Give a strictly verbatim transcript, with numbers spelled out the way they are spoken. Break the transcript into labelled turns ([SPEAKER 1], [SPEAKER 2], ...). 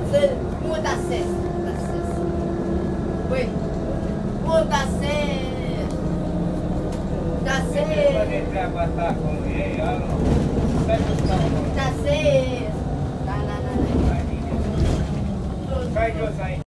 [SPEAKER 1] Să muda ses, muda ses. Băi, muda ses. Da ses.
[SPEAKER 2] Ce treaba ta cu ei, alo?